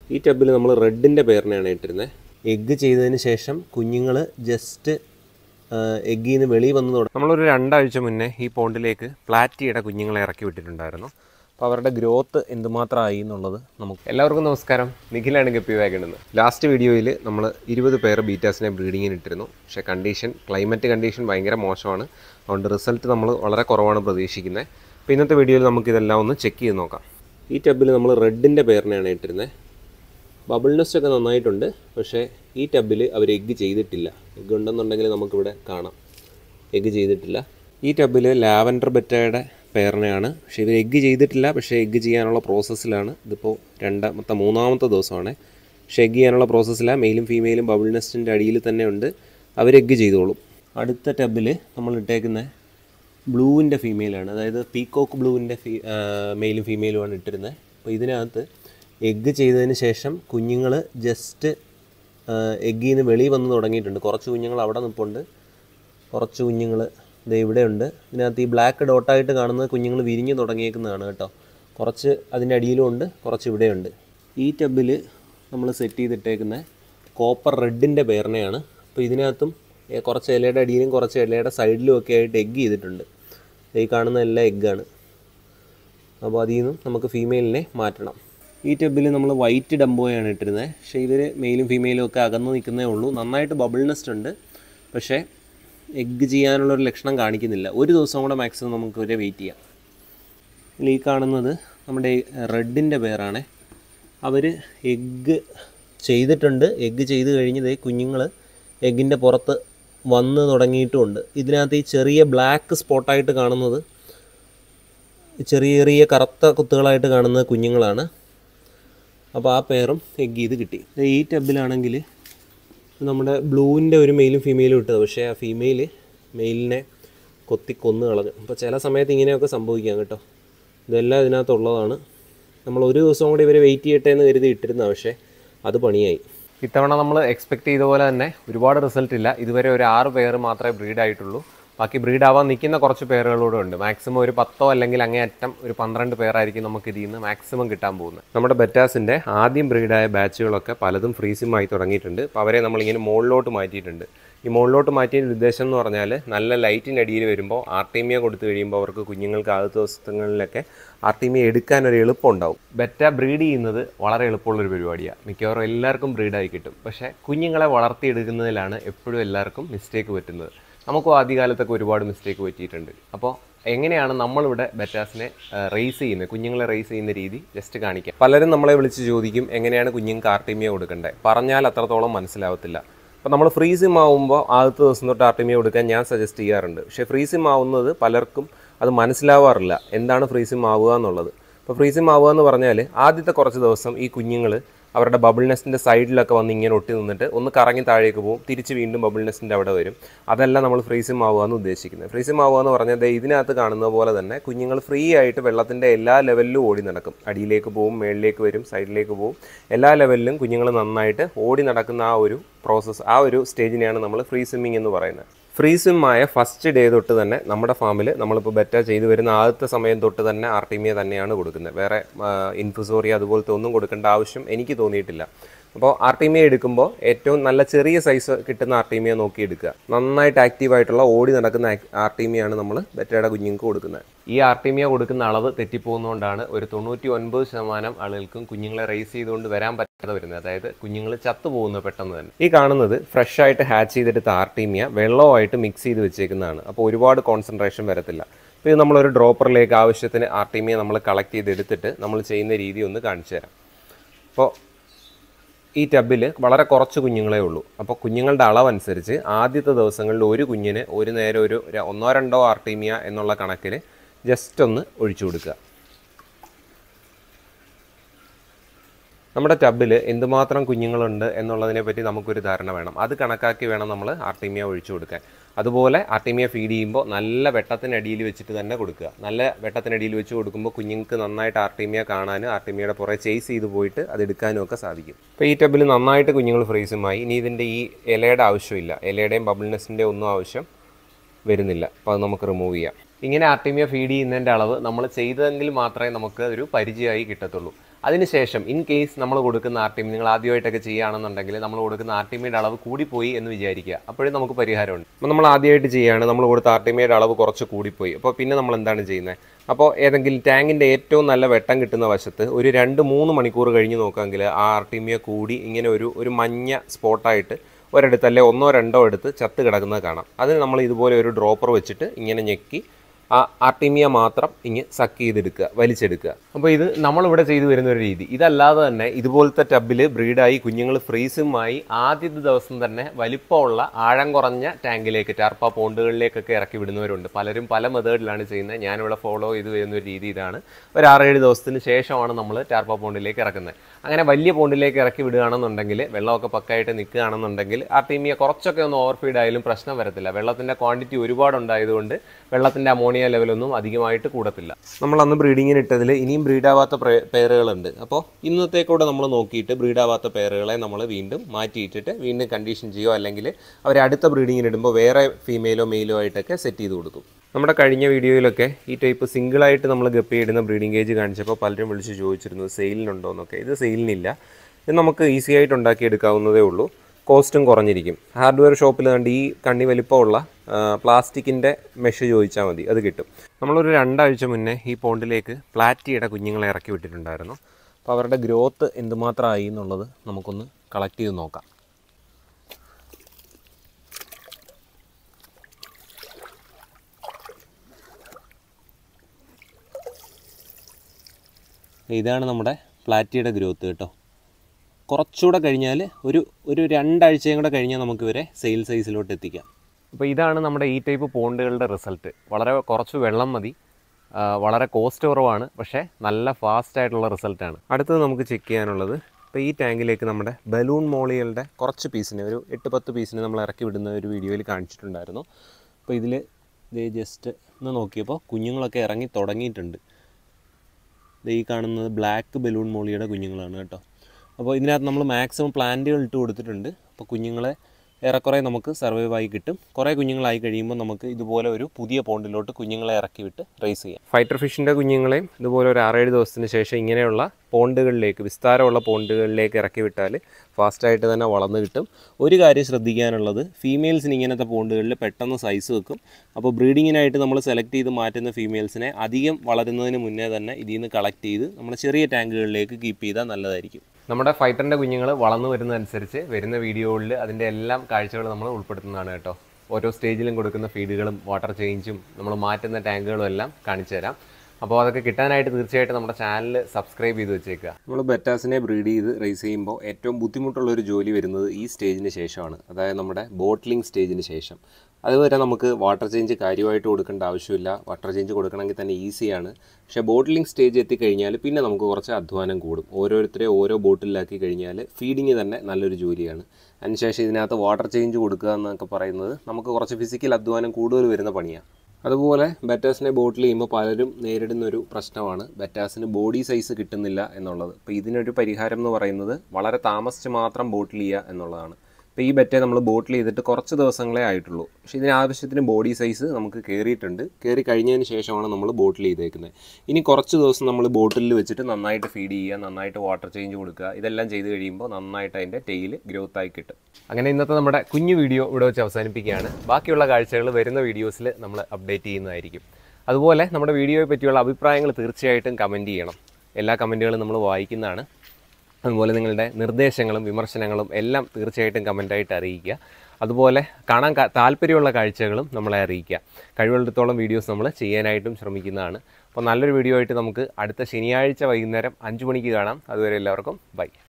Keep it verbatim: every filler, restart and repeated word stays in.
ഈ ടബിൽ നമ്മൾ റെഡിൻ്റെ പേരിനെയാണ് ഇട്ടിരുന്നത്. എഗ്ഗ് ചെയ്തതിന് ശേഷം കുഞ്ഞുങ്ങൾ ജസ്റ്റ് എഗ്ഗിൽ നിന്ന് വെളിയിൽ വന്നു തുടങ്ങി. നമ്മളൊരു രണ്ടാഴ്ച മുന്നേ ഈ പോണ്ടിലേക്ക് പ്ലാറ്റിയുടെ കുഞ്ഞുങ്ങളെ ഇറക്കി വിട്ടിട്ടുണ്ടായിരുന്നു. അപ്പോൾ അവരുടെ ഗ്രോത്ത് എന്തുമാത്രമായി എന്നുള്ളത് നമുക്ക് എല്ലാവർക്കും നമസ്കാരം. നിഖിലാണ് ഗപ്പി വാഗണെന്ന്. ലാസ്റ്റ് വീഡിയോയിൽ നമ്മൾ ഇരുപത് പേർ ബീറ്റാസിനെ ബ്രീഡിങ്ങിന് ഇട്ടിരുന്നു. പക്ഷേ കണ്ടീഷൻ ക്ലൈമറ്റ് കണ്ടീഷൻ ഭയങ്കര മോശമാണ്. അതുകൊണ്ട് റിസൾട്ട് നമ്മൾ വളരെ കുറവാണ് പ്രതീക്ഷിക്കുന്നത്. അപ്പോൾ ഇന്നത്തെ വീഡിയോയിൽ നമുക്കിതെല്ലാം ഒന്ന് ചെക്ക് ചെയ്ത് നോക്കാം. ഈ ടബിൽ നമ്മൾ റെഡിൻ്റെ പേരിനെയാണ് ഇട്ടിരുന്നത്. ബബിൾ നെസ്റ്റ് ഒക്കെ നന്നായിട്ടുണ്ട്. പക്ഷേ ഈ ടബിൽ അവർ എഗ്ഗ് ചെയ്തിട്ടില്ല. എഗ്ഗ് ഉണ്ടെന്നുണ്ടെങ്കിൽ നമുക്കിവിടെ കാണാം. എഗ്ഗ് ചെയ്തിട്ടില്ല. ഈ ടബിൽ ലാവൻഡർ ബെറ്റയുടെ പേരിനെയാണ്. പക്ഷേ ഇവർ എഗ്ഗ് ചെയ്തിട്ടില്ല. പക്ഷേ എഗ്ഗ് ചെയ്യാനുള്ള പ്രോസസ്സിലാണ്. ഇതിപ്പോൾ രണ്ടാമത്തെ മൂന്നാമത്തെ ദിവസമാണ്. പക്ഷേ എഗ്ഗ് ചെയ്യാനുള്ള പ്രോസസ്സിലാണ്. മെയിലും ഫീമെയിലും ബബിൾ നെസ്റ്റിൻ്റെ അടിയിൽ തന്നെ ഉണ്ട്. അവർ എഗ്ഗ് ചെയ്തോളും. അടുത്ത ടബിൽ നമ്മൾ ഇട്ടേക്കുന്ന ബ്ലൂവിൻ്റെ ഫീമെയിലാണ്. അതായത് പീക്കോക്ക് ബ്ലൂവിൻ്റെ ഫീ മെയിലും ഫീമെയിലുമാണ് ഇട്ടിരുന്നത്. അപ്പോൾ ഇതിനകത്ത് എഗ്ഗ് ചെയ്തതിന് ശേഷം കുഞ്ഞുങ്ങൾ ജസ്റ്റ് എഗ്ഗിൽ നിന്ന് വെളിയിൽ വന്ന് തുടങ്ങിയിട്ടുണ്ട്. കുറച്ച് കുഞ്ഞുങ്ങൾ അവിടെ നിൽപ്പുണ്ട്. കുറച്ച് കുഞ്ഞുങ്ങൾ ഇത് ഇവിടെയുണ്ട്. ഇതിനകത്ത് ഈ ബ്ലാക്ക് ഡോട്ടായിട്ട് കാണുന്നത് കുഞ്ഞുങ്ങൾ വിരിഞ്ഞ് തുടങ്ങിയേക്കുന്നതാണ് കേട്ടോ. കുറച്ച് അതിൻ്റെ അടിയിലും ഉണ്ട്, കുറച്ച് ഇവിടെയുണ്ട്. ഈ ടബിൽ നമ്മൾ സെറ്റ് ചെയ്തിട്ടേക്കുന്ന കോപ്പർ റെഡിൻ്റെ പേരിനെയാണ്. അപ്പോൾ ഇതിനകത്തും കുറച്ച് ഇലയുടെ അടിയിലും കുറച്ച് ഇലയുടെ സൈഡിലും ഒക്കെ ആയിട്ട് എഗ്ഗ് ചെയ്തിട്ടുണ്ട്. ഈ കാണുന്ന എല്ലാം എഗ്ഗാണ്. അപ്പോൾ അതിൽ നിന്നും നമുക്ക് ഫീമെയിലിനെ മാറ്റണം. ഈ ടബിൽ നമ്മൾ വൈറ്റ് ഡംബോയാണ് ഇട്ടിരുന്നത്. പക്ഷേ ഇവർ മെയിലും ഫീമെയിലും ഒക്കെ അകന്ന് നിൽക്കുന്നേ ഉള്ളൂ. നന്നായിട്ട് ബബിൾ നെസ്റ്റ് ഉണ്ട്. പക്ഷേ എഗ്ഗ് ചെയ്യാനുള്ളൊരു ലക്ഷണം കാണിക്കുന്നില്ല. ഒരു ദിവസം കൂടെ മാക്സിമം നമുക്ക് ഇവരെ വെയിറ്റ് ചെയ്യാം. ഈ കാണുന്നത് നമ്മുടെ റെഡിൻ്റെ പേരാണ്. അവർ എഗ്ഗ് ചെയ്തിട്ടുണ്ട്. എഗ്ഗ് ചെയ്ത് കഴിഞ്ഞത് കുഞ്ഞുങ്ങൾ എഗ്ഗിൻ്റെ പുറത്ത് വന്ന് തുടങ്ങിയിട്ടുമുണ്ട്. ഇതിനകത്ത് ഈ ചെറിയ ബ്ലാക്ക് സ്പോട്ടായിട്ട് കാണുന്നത്, ചെറിയ ചെറിയ കറുത്ത കുത്തുകളായിട്ട് കാണുന്നത് കുഞ്ഞുങ്ങളാണ്. അപ്പോൾ ആ പേരും എഗ്ഗ് ചെയ്ത് കിട്ടി. ഈ ടബിലാണെങ്കിൽ നമ്മുടെ ബ്ലൂവിൻ്റെ ഒരു മെയിലും ഫീമെയിലും ഇട്ടത്. പക്ഷേ ആ ഫീമെയിൽ മെയിലിനെ കൊത്തി കൊന്നു കളഞ്ഞു. അപ്പോൾ ചില സമയത്ത് ഇങ്ങനെയൊക്കെ സംഭവിക്കാം കേട്ടോ. ഇതെല്ലാം ഇതിനകത്തുള്ളതാണ്. നമ്മൾ ഒരു ദിവസം കൂടി ഇവരെ വെയിറ്റ് ചെയ്യട്ടെ എന്ന് കരുതി ഇട്ടിരുന്ന, പക്ഷേ അത് പണിയായി. ഇത്തവണ നമ്മൾ എക്സ്പെക്റ്റ് ചെയ്ത പോലെ തന്നെ ഒരുപാട് റിസൾട്ട് ഇല്ല. ഇതുവരെ ഒരു ആറ് പേര് മാത്രമേ ബ്രീഡ് ആയിട്ടുള്ളൂ. ബാക്കി ബ്രീഡ് ആവാൻ നിൽക്കുന്ന കുറച്ച് പേരുകളൂടെ ഉണ്ട്. മാക്സിമം ഒരു പത്തോ അല്ലെങ്കിൽ അങ്ങേയറ്റം ഒരു പന്ത്രണ്ട് പേരായിരിക്കും നമുക്ക് ഇതിൽ നിന്ന് മാക്സിമം കിട്ടാൻ പോകുന്നത്. നമ്മുടെ ബെറ്റാസിൻ്റെ ആദ്യം ബ്രീഡായ ബാച്ചുകളൊക്കെ പലതും ഫ്രീസിമായി തുടങ്ങിയിട്ടുണ്ട്. അപ്പോൾ അവരെ നമ്മളിങ്ങനെ മുകളിലോട്ട് മാറ്റിയിട്ടുണ്ട്. ഈ മുകളിലോട്ട് മാറ്റിയതിൻ്റെ ഉദ്ദേശം എന്ന് പറഞ്ഞാൽ നല്ല ലൈറ്റിൻ്റെ അടിയിൽ വരുമ്പോൾ ആർട്ടീമിയ കൊടുത്തു കഴിയുമ്പോൾ അവർക്ക് കുഞ്ഞുങ്ങൾക്ക് ആദ്യത്തെ ദിവസങ്ങളിലൊക്കെ ആർട്ടീമിയ എടുക്കാൻ ഒരു എളുപ്പം ഉണ്ടാവും. ബെറ്റ ബ്രീഡ് ചെയ്യുന്നത് വളരെ എളുപ്പമുള്ളൊരു പരിപാടിയാണ്. മിക്കവാറും എല്ലാവർക്കും ബ്രീഡായി കിട്ടും. പക്ഷേ കുഞ്ഞുങ്ങളെ വളർത്തിയെടുക്കുന്നതിലാണ് എപ്പോഴും എല്ലാവർക്കും മിസ്റ്റേക്ക് പറ്റുന്നത്. നമുക്കും ആദ്യകാലത്തൊക്കെ ഒരുപാട് മിസ്റ്റേക്ക് പറ്റിയിട്ടുണ്ട്. അപ്പോൾ എങ്ങനെയാണ് നമ്മളിവിടെ ബെറ്റാസിനെ റേസ് ചെയ്യുന്നത്, കുഞ്ഞുങ്ങളെ റേസ് ചെയ്യുന്ന രീതി ജസ്റ്റ് കാണിക്കാം. പലരും നമ്മളെ വിളിച്ച് ചോദിക്കും എങ്ങനെയാണ് കുഞ്ഞുങ്ങൾക്ക് ആർട്ടീമിയ കൊടുക്കേണ്ടത്. പറഞ്ഞാൽ അത്രത്തോളം മനസ്സിലാവത്തില്ല. അപ്പോൾ നമ്മൾ ഫ്രീസിം ആവുമ്പോൾ ആദ്യത്തെ ദിവസം തൊട്ട് ആർട്ടീമിയ കൊടുക്കാൻ ഞാൻ സജസ്റ്റ് ചെയ്യാറുണ്ട്. പക്ഷേ ഫ്രീസിം ആവുന്നത് പലർക്കും അത് മനസ്സിലാവാറില്ല, എന്താണ് ഫ്രീസിം ആവുക എന്നുള്ളത്. അപ്പോൾ ഫ്രീസിം ആവുക എന്ന് പറഞ്ഞാൽ ആദ്യത്തെ കുറച്ച് ദിവസം ഈ കുഞ്ഞുങ്ങൾ അവരുടെ ബബിൾ നെസ്റ്റിൻ്റെ സൈഡിലൊക്കെ വന്ന് ഇങ്ങനെ ഒട്ടി നിന്നിട്ട് ഒന്ന് കറങ്ങി താഴേക്ക് പോകും. തിരിച്ച് വീണ്ടും ബബിൾ നെസ്റ്റിൻ്റെ അവിടെ വരും. അതല്ല നമ്മൾ ഫ്രീസിം ആവുക എന്ന് ഉദ്ദേശിക്കുന്നത്. ഫ്രീസിം ആവുക എന്ന് പറഞ്ഞാൽ ഇതിനകത്ത് കാണുന്ന പോലെ തന്നെ കുഞ്ഞുങ്ങൾ ഫ്രീ ആയിട്ട് വെള്ളത്തിൻ്റെ എല്ലാ ലെവലിലും ഓടി നടക്കും. അടിയിലേക്ക് പോകും, മേളിലേക്ക് വരും, സൈഡിലേക്ക് പോകും. എല്ലാ ലെവലിലും കുഞ്ഞുങ്ങൾ നന്നായിട്ട് ഓടി നടക്കുന്ന ആ ഒരു പ്രോസസ്സ്, ആ ഒരു സ്റ്റേജിനെയാണ് നമ്മൾ ഫ്രീ സ്വിമ്മിങ് എന്ന് പറയുന്നത്. ഫ്രീ സ്വിമ്മായ ഫസ്റ്റ് ഡേ തൊട്ട് തന്നെ നമ്മുടെ ഫാമിൽ നമ്മളിപ്പോൾ ബെറ്റ ചെയ്ത് വരുന്ന ആദ്യത്തെ സമയം തൊട്ട് തന്നെ ആർട്ടീമിയ തന്നെയാണ് കൊടുക്കുന്നത്. വേറെ ഇൻഫുസോറിയ അതുപോലത്തെ ഒന്നും കൊടുക്കേണ്ട ആവശ്യം എനിക്ക് തോന്നിയിട്ടില്ല. അപ്പോൾ ആർട്ടീമിയ എടുക്കുമ്പോൾ ഏറ്റവും നല്ല ചെറിയ സൈസ് കിട്ടുന്ന ആർട്ടീമിയ നോക്കി എടുക്കുക. നന്നായിട്ട് ആക്റ്റീവായിട്ടുള്ള ഓടി നടക്കുന്ന ആർട്ടീമിയാണ് നമ്മൾ ബെറ്റയുടെ കുഞ്ഞുങ്ങൾക്ക് കൊടുക്കുന്നത്. ഈ ആർട്ടീമിയ കൊടുക്കുന്ന അളവ് തെറ്റിപ്പോകുന്നതുകൊണ്ടാണ് ഒരു തൊണ്ണൂറ്റി ഒൻപത് ശതമാനം ആളുകൾക്കും കുഞ്ഞുങ്ങളെ റേസ് ചെയ്തുകൊണ്ട് വരാൻ പറ്റാതെ വരുന്നത്. അതായത് കുഞ്ഞുങ്ങൾ ചത്തുപോകുന്നത് പെട്ടെന്ന് തന്നെ. ഈ കാണുന്നത് ഫ്രഷ് ആയിട്ട് ഹാച്ച് ചെയ്തെടുത്ത ആർട്ടീമിയ വെള്ളവുമായിട്ട് മിക്സ് ചെയ്ത് വെച്ചേക്കുന്നതാണ്. അപ്പോൾ ഒരുപാട് കോൺസെൻട്രേഷൻ വരത്തില്ല. അപ്പോൾ ഇത് നമ്മളൊരു ഡ്രോപ്പറിലേക്ക് ആവശ്യത്തിന് ആർട്ടീമിയ നമ്മൾ കളക്ട് ചെയ്തെടുത്തിട്ട് നമ്മൾ ചെയ്യുന്ന രീതി ഒന്ന് കാണിച്ചു തരാം. അപ്പോൾ ഈ ടബിൽ വളരെ കുറച്ച് കുഞ്ഞുങ്ങളേ ഉള്ളൂ. അപ്പോൾ കുഞ്ഞുങ്ങളുടെ അളവനുസരിച്ച് ആദ്യത്തെ ദിവസങ്ങളിൽ ഒരു കുഞ്ഞിന് ഒരു നേരം ഒരു ഒന്നോ രണ്ടോ ആർട്ടീമിയ എന്നുള്ള കണക്കിൽ ജസ്റ്റ് ഒന്ന് ഒഴിച്ചു കൊടുക്കുക. നമ്മുടെ ടബിൽ എന്തുമാത്രം കുഞ്ഞുങ്ങളുണ്ട് എന്നുള്ളതിനെ പറ്റി നമുക്കൊരു ധാരണ വേണം. അത് കണക്കാക്കി വേണം നമ്മൾ ആർട്ടീമിയ ഒഴിച്ചു കൊടുക്കാൻ. അതുപോലെ ആർട്ടീമിയ ഫീഡ് ചെയ്യുമ്പോൾ നല്ല വെട്ടത്തിനടിയിൽ വെച്ചിട്ട് തന്നെ കൊടുക്കുക. നല്ല വെട്ടത്തിനടിയിൽ വെച്ച് കൊടുക്കുമ്പോൾ കുഞ്ഞുങ്ങൾക്ക് നന്നായിട്ട് ആർട്ടീമിയ കാണാനും ആർട്ടീമിയയുടെ പുറകെ ചേസ് ചെയ്ത് പോയിട്ട് അത് എടുക്കാനും ഒക്കെ സാധിക്കും. അപ്പോൾ ഈ ടബിൽ നന്നായിട്ട് കുഞ്ഞുങ്ങൾ ഫ്രീസുമായി. ഇനി ഇതിൻ്റെ ഈ ഇലയുടെ ആവശ്യമില്ല. ഇലയുടെയും ബബിൾ നെസ്റ്റിൻ്റെയും ഒന്നും ആവശ്യം വരുന്നില്ല. അപ്പോൾ അത് നമുക്ക് റിമൂവ് ചെയ്യാം. ഇങ്ങനെ ആർട്ടീമിയ ഫീഡ് ചെയ്യുന്നതിൻ്റെ അളവ് നമ്മൾ ചെയ്തതെങ്കിൽ മാത്രമേ നമുക്ക് ഒരു പരിചയമായി കിട്ടത്തുള്ളൂ. അതിനുശേഷം ഇൻ കേസ് നമ്മൾ കൊടുക്കുന്ന ആർട്ടിമി നിങ്ങൾ ആദ്യമായിട്ടൊക്കെ ചെയ്യുകയാണെന്നുണ്ടെങ്കിൽ നമ്മൾ കൊടുക്കുന്ന ആർട്ടിമിയുടെ അളവ് കൂടിപ്പോയി എന്ന് വിചാരിക്കുക. അപ്പോഴും നമുക്ക് പരിഹാരമുണ്ട്. അപ്പോൾ നമ്മൾ ആദ്യമായിട്ട് ചെയ്യുകയാണ്, നമ്മൾ കൊടുത്ത ആർട്ടിമിയുടെ അളവ് കുറച്ച് കൂടിപ്പോയി. അപ്പോൾ പിന്നെ നമ്മൾ എന്താണ് ചെയ്യുന്നത്? അപ്പോൾ ഏതെങ്കിലും ടാങ്കിൻ്റെ ഏറ്റവും നല്ല വെട്ടം കിട്ടുന്ന വശത്ത് ഒരു രണ്ട് മൂന്ന് മണിക്കൂർ കഴിഞ്ഞ് നോക്കാമെങ്കിൽ ആ ആർട്ടിമിയ കൂടി ഇങ്ങനെ ഒരു ഒരു മഞ്ഞ സ്പോട്ടായിട്ട് ഒരിടത്ത് അല്ലെ ഒന്നോ രണ്ടോ എടുത്ത് ചത്ത് കിടക്കുന്നത് കാണാം. അതിന് നമ്മൾ ഇതുപോലെ ഒരു ഡ്രോപ്പർ വെച്ചിട്ട് ഇങ്ങനെ ഞെക്കി ആ ആർട്ടിമിയ മാത്രം ഇങ്ങ് സക്ക് ചെയ്തെടുക്കുക, വലിച്ചെടുക്കുക. അപ്പോൾ ഇത് നമ്മളിവിടെ ചെയ്തു വരുന്ന ഒരു രീതി. ഇതല്ലാതെ തന്നെ ഇതുപോലത്തെ ടബിൽ ബ്രീഡായി കുഞ്ഞുങ്ങൾ ഫ്രീസുമായി ആദ്യത്തെ ദിവസം തന്നെ വലിപ്പമുള്ള ആഴം കുറഞ്ഞ ടാങ്കിലേക്ക് ടാർപ്പ പോണ്ടുകളിലേക്കൊക്കെ ഇറക്കി വിടുന്നവരുണ്ട്. പലരും പല മെത്തേഡിലാണ് ചെയ്യുന്നത്. ഞാനിവിടെ ഫോളോ ചെയ്ത് വരുന്ന ഒരു രീതി ഇതാണ്. ഒരു ആറേഴ് ദിവസത്തിന് ശേഷമാണ് നമ്മൾ ടാർപ്പ പോണ്ടിലേക്ക് ഇറക്കുന്നത്. അങ്ങനെ വലിയ പോണ്ടിലേക്ക് ഇറക്കി വിടുകയാണെന്നുണ്ടെങ്കിൽ വെള്ളമൊക്കെ പക്കായിട്ട് നിൽക്കുകയാണെന്നുണ്ടെങ്കിൽ ആർട്ടിമിയ കുറച്ചൊക്കെ ഒന്ന് ഓവർഫീഡ് ആയാലും പ്രശ്നം വരത്തില്ല. വെള്ളത്തിൻ്റെ ക്വാണ്ടിറ്റി ഒരുപാടുണ്ടായതുകൊണ്ട് വെള്ളത്തിൻ്റെ അമോണിയ ലെവലൊന്നും അധികമായിട്ട് കൂടത്തില്ല. നമ്മൾ അന്ന് ബ്രീഡിങ്ങിന് ഇട്ടതിൽ ഇനിയും ബ്രീഡാവാത്ത പെയറുകളുണ്ട്. അപ്പോൾ ഇന്നത്തേക്കൂടെ നമ്മൾ നോക്കിയിട്ട് ബ്രീഡാവാത്ത പെയറുകളെ നമ്മൾ വീണ്ടും മാറ്റിയിട്ടിട്ട് വീണ്ടും കണ്ടീഷൻ ചെയ്യുമോ അല്ലെങ്കിൽ അവർ അടുത്ത ബ്രീഡിങ്ങിന് ഇടുമ്പോൾ വേറെ ഫീമെയിലോ മെയിലോ ആയിട്ടൊക്കെ സെറ്റ് ചെയ്ത് കൊടുക്കും. നമ്മുടെ കഴിഞ്ഞ വീഡിയോയിലൊക്കെ ഈ ടൈപ്പ് സിംഗിളായിട്ട് നമ്മൾ ഗപ്പി ഇടുന്ന ബ്രീഡിംഗ് കേജ് കാണിച്ചപ്പോൾ പലരും വിളിച്ച് ചോദിച്ചിരുന്നു സെയിലിനുണ്ടോ എന്നൊക്കെ. ഇത് സെയിലിനില്ല. ഇത് നമുക്ക് ഈസി ആയിട്ട് ഉണ്ടാക്കിയെടുക്കാവുന്നതേ ഉള്ളൂ. കോസ്റ്റും കുറഞ്ഞിരിക്കും. ഹാർഡ്വെയർ ഷോപ്പിൽ കണ്ട് ഈ കണ്ണി വലിപ്പമുള്ള പ്ലാസ്റ്റിക്കിൻ്റെ മെഷ് ചോദിച്ചാൽ മതി, അത് കിട്ടും. നമ്മളൊരു രണ്ടാഴ്ച മുന്നേ ഈ പോണ്ടിലേക്ക് പ്ലാറ്റിയുടെ കുഞ്ഞുങ്ങളെ ഇറക്കി വിട്ടിട്ടുണ്ടായിരുന്നു. അപ്പോൾ അവരുടെ ഗ്രോത്ത് എന്തുമാത്രമായി എന്നുള്ളത് നമുക്കൊന്ന് കളക്ട് ചെയ്ത് നോക്കാം. ഇതാണ് നമ്മുടെ പ്ലാറ്റിയുടെ ഗ്രോത്ത് കേട്ടോ. കുറച്ചുകൂടെ കഴിഞ്ഞാൽ ഒരു ഒരു രണ്ടാഴ്ചയും കൂടെ കഴിഞ്ഞാൽ നമുക്ക് ഇവരെ സെയിൽ സൈസിലോട്ട് എത്തിക്കാം. അപ്പോൾ ഇതാണ് നമ്മുടെ ഈ ടൈപ്പ് പോണ്ടുകളുടെ റിസൾട്ട്. വളരെ കുറച്ച് വെള്ളം മതി, വളരെ കോസ്റ്റ് കുറവാണ്, പക്ഷേ നല്ല ഫാസ്റ്റായിട്ടുള്ള റിസൾട്ടാണ്. അടുത്തത് നമുക്ക് ചെക്ക് ചെയ്യാനുള്ളത്, ഇപ്പോൾ ഈ ടാങ്കിലേക്ക് നമ്മുടെ ബലൂൺ മോളികളുടെ കുറച്ച് പീസിന് ഒരു എട്ട് പത്ത് പീസിന് നമ്മൾ ഇറക്കി വിടുന്ന ഒരു വീഡിയോയിൽ കാണിച്ചിട്ടുണ്ടായിരുന്നു. അപ്പോൾ ഇതിൽ ഇത് ജസ്റ്റ് ഒന്ന് നോക്കിയപ്പോൾ കുഞ്ഞുങ്ങളൊക്കെ ഇറങ്ങി തുടങ്ങിയിട്ടുണ്ട്. ഇത് ഈ കാണുന്നത് ബ്ലാക്ക് ബലൂൺ മോളിയുടെ കുഞ്ഞുങ്ങളാണ് കേട്ടോ. അപ്പോൾ ഇതിനകത്ത് നമ്മൾ മാക്സിമം പ്ലാന്റുകൾ ഇട്ട് കൊടുത്തിട്ടുണ്ട്. അപ്പോൾ കുഞ്ഞുങ്ങളെ ഏറെക്കുറെ നമുക്ക് സർവൈവ് ആയി കിട്ടും. കുറേ കുഞ്ഞുങ്ങളായി കഴിയുമ്പോൾ നമുക്ക് ഇതുപോലെ ഒരു പുതിയ പോണ്ടിലോട്ട് കുഞ്ഞുങ്ങളെ ഇറക്കി വിട്ട് റേസ് ചെയ്യാം. ഫൈറ്റർ ഫിഷിൻ്റെ കുഞ്ഞുങ്ങളെയും ഇതുപോലെ ഒരു ആറേഴ് ദിവസത്തിന് ശേഷം ഇങ്ങനെയുള്ള പോണ്ടുകളിലേക്ക്, വിസ്താരമുള്ള പോണ്ടുകളിലേക്ക് ഇറക്കി വിട്ടാൽ ഫാസ്റ്റായിട്ട് തന്നെ വളർന്നു കിട്ടും. ഒരു കാര്യം ശ്രദ്ധിക്കാനുള്ളത്, ഫീമെയിൽസിന് ഇങ്ങനത്തെ പോണ്ടുകളിൽ പെട്ടെന്ന് സൈസ് വെക്കും. അപ്പോൾ ബ്രീഡിങ്ങിനായിട്ട് നമ്മൾ സെലക്ട് ചെയ്ത് മാറ്റുന്ന ഫീമെയിൽസിനെ അധികം വളരുന്നതിന് മുന്നേ തന്നെ ഇതിൽ നിന്ന് കളക്ട് ചെയ്ത് നമ്മുടെ ചെറിയ ടാങ്കുകളിലേക്ക് കീപ്പ് ചെയ്താൽ നല്ലതായിരിക്കും. നമ്മുടെ ഫൈറ്ററിൻ്റെ കുഞ്ഞുങ്ങൾ വളർന്നു വരുന്നതനുസരിച്ച് വരുന്ന വീഡിയോകളിൽ അതിൻ്റെ എല്ലാം കാഴ്ചകൾ നമ്മൾ ഉൾപ്പെടുത്തുന്നതാണ് കേട്ടോ. ഓരോ സ്റ്റേജിലും കൊടുക്കുന്ന ഫീഡുകളും വാട്ടർ ചേഞ്ചും നമ്മൾ മാറ്റുന്ന ടാങ്കുകളും എല്ലാം കാണിച്ചു തരാം. അപ്പോൾ അതൊക്കെ കിട്ടാനായിട്ട് തീർച്ചയായിട്ടും നമ്മുടെ ചാനൽ സബ്സ്ക്രൈബ് ചെയ്ത് വെച്ചേക്കുക. നമ്മൾ ബെറ്റാസിനെ ബ്രീഡ് ചെയ്ത് റേസ് ചെയ്യുമ്പോൾ ഏറ്റവും ബുദ്ധിമുട്ടുള്ളൊരു ജോലി വരുന്നത് ഈ സ്റ്റേജിന് ശേഷമാണ്. അതായത് നമ്മുടെ ബോട്ട്ലിംഗ് സ്റ്റേജിന് ശേഷം. അതുവരെ നമുക്ക് വാട്ടർ ചേഞ്ച് കാര്യമായിട്ട് കൊടുക്കേണ്ട ആവശ്യമില്ല. വാട്ടർ ചേഞ്ച് കൊടുക്കണമെങ്കിൽ തന്നെ ഈസിയാണ്. പക്ഷേ ബോട്ട്ലിംഗ് സ്റ്റേജ് എത്തിക്കഴിഞ്ഞാൽ പിന്നെ നമുക്ക് കുറച്ച് അധ്വാനം കൂടും. ഓരോരുത്തരെ ഓരോ ബോട്ടിലാക്കി കഴിഞ്ഞാൽ ഫീഡിങ് തന്നെ നല്ലൊരു ജോലിയാണ്. അതിനുശേഷം ഇതിനകത്ത് വാട്ടർ ചേഞ്ച് കൊടുക്കുക എന്നൊക്കെ പറയുന്നത് നമുക്ക് കുറച്ച് ഫിസിക്കൽ അധ്വാനം കൂടുതൽ വരുന്ന പണിയാണ്. അതുപോലെ ബെറ്റാസിനെ ബോട്ടിൽ ചെയ്യുമ്പോൾ പലരും നേരിടുന്നൊരു പ്രശ്നമാണ് ബെറ്റാസിന് ബോഡി സൈസ് കിട്ടുന്നില്ല എന്നുള്ളത്. അപ്പോൾ ഇതിനൊരു പരിഹാരം എന്ന് പറയുന്നത് വളരെ താമസിച്ച് മാത്രം ബോട്ടിൽ ചെയ്യുക എന്നുള്ളതാണ്. അപ്പോൾ ഈ ബെറ്റെ നമ്മൾ ബോട്ടിൽ ചെയ്തിട്ട് കുറച്ച് ദിവസങ്ങളേ ആയിട്ടുള്ളൂ. പക്ഷേ ഇതിനാവശ്യത്തിന് ബോഡി സൈസ് നമുക്ക് കയറിയിട്ടുണ്ട്. കയറി കഴിഞ്ഞതിന് ശേഷമാണ് നമ്മൾ ബോട്ടിൽ ചെയ്തേക്കുന്നത്. ഇനി കുറച്ച് ദിവസം നമ്മൾ ബോട്ടിലിൽ വെച്ചിട്ട് നന്നായിട്ട് ഫീഡ് ചെയ്യുക, നന്നായിട്ട് വാട്ടർ ചേഞ്ച് കൊടുക്കുക. ഇതെല്ലാം ചെയ്ത് കഴിയുമ്പോൾ നന്നായിട്ട് അതിൻ്റെ ടെയിൽ ഗ്രോത്ത് ആയി കിട്ടും. അങ്ങനെ ഇന്നത്തെ നമ്മുടെ കുഞ്ഞു വീഡിയോ ഇവിടെ വെച്ച് അവസാനിപ്പിക്കുകയാണ്. ബാക്കിയുള്ള കാഴ്ചകൾ വരുന്ന വീഡിയോസിൽ നമ്മൾ അപ്ഡേറ്റ് ചെയ്യുന്നതായിരിക്കും. അതുപോലെ നമ്മുടെ വീഡിയോയെ പറ്റിയുള്ള അഭിപ്രായങ്ങൾ തീർച്ചയായിട്ടും കമൻറ്റ് ചെയ്യണം. എല്ലാ കമൻറ്റുകളും നമ്മൾ വായിക്കുന്നതാണ്. അതുപോലെ നിങ്ങളുടെ നിർദ്ദേശങ്ങളും വിമർശനങ്ങളും എല്ലാം തീർച്ചയായിട്ടും കമൻറ്റായിട്ട് അറിയിക്കുക. അതുപോലെ കാണാൻ താല്പര്യമുള്ള കാഴ്ചകളും നമ്മളെ അറിയിക്കുക. കഴിവുള്ളിടത്തോളം വീഡിയോസ് നമ്മൾ ചെയ്യാനായിട്ടും ശ്രമിക്കുന്നതാണ്. അപ്പോൾ നല്ലൊരു വീഡിയോ ആയിട്ട് നമുക്ക് അടുത്ത ശനിയാഴ്ച വൈകുന്നേരം അഞ്ച് മണിക്ക് കാണാം. അതുവരെ എല്ലാവർക്കും ബൈ.